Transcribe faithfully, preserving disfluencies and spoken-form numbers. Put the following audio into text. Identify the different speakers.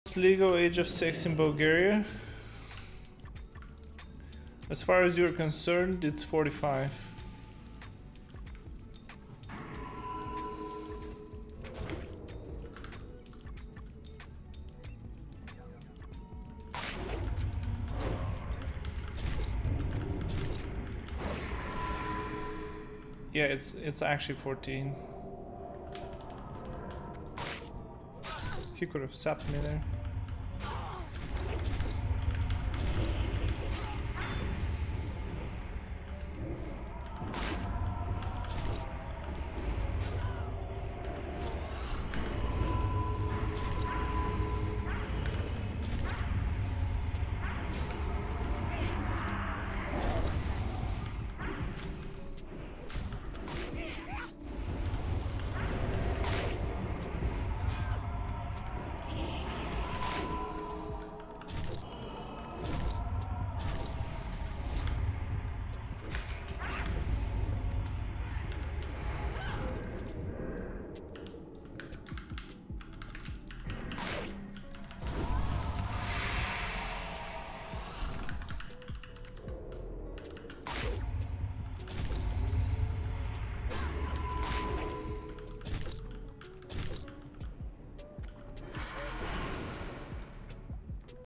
Speaker 1: legal age of sex in Bulgaria? As far as you're concerned, it's forty-five. Yeah, it's it's actually fourteen. He could have zapped me there.